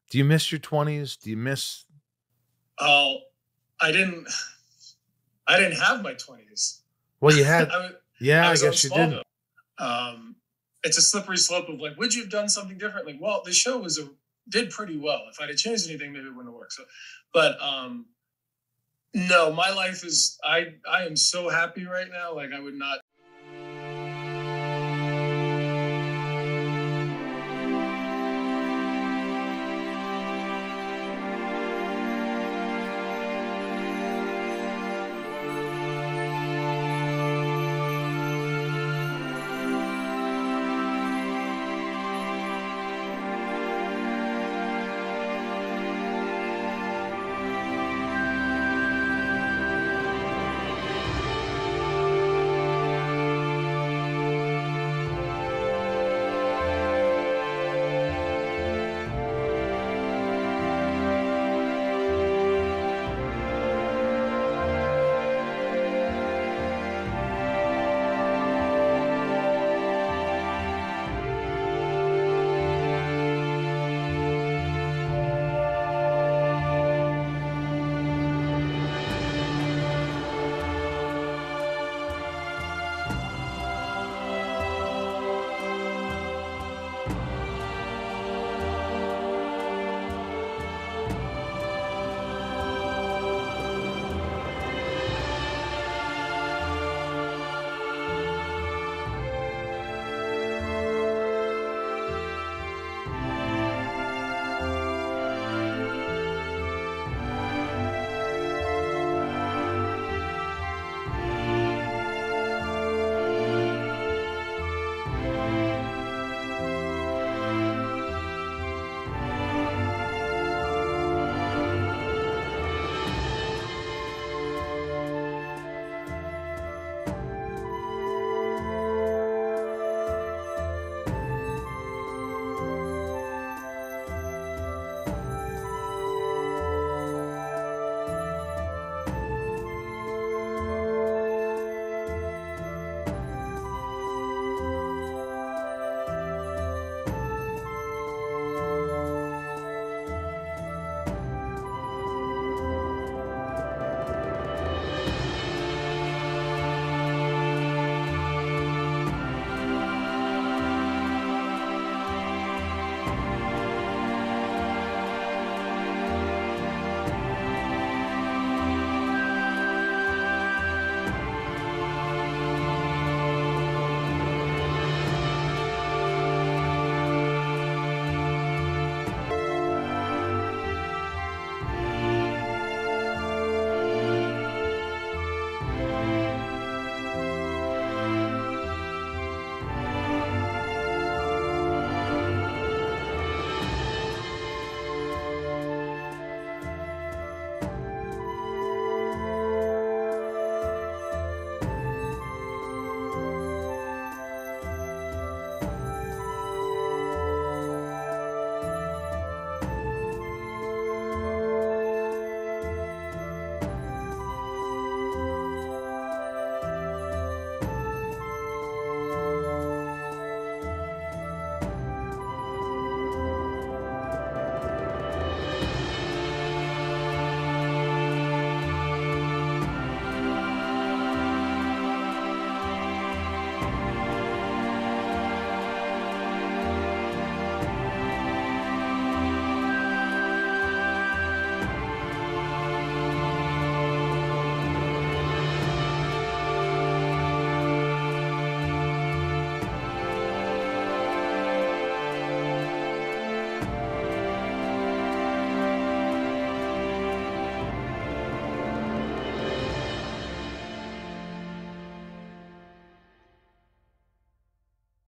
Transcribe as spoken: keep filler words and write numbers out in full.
Do you miss your twenties? Do you miss? Oh, I didn't. I didn't have my twenties. Well, you had. I was, Yeah, I I was on guess you didn't. Smallville. Um, it's a slippery slope of like, would you have done something different? Like, well, the show was a did pretty well. If I'd have changed anything, maybe it wouldn't have worked. So, but um, no, my life is. I I am so happy right now. Like, I would not